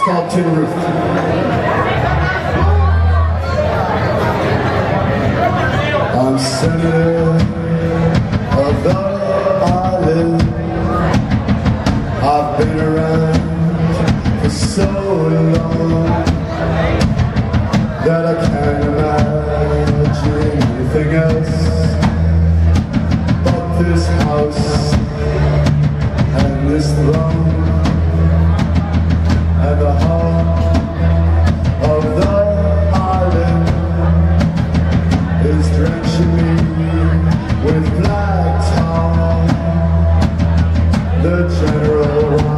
called Tin Roof. I'm senator of the island. I've been around for so long that I can't imagine anything else but this house and this throne and the heart of the island is drenching me with black tar. The general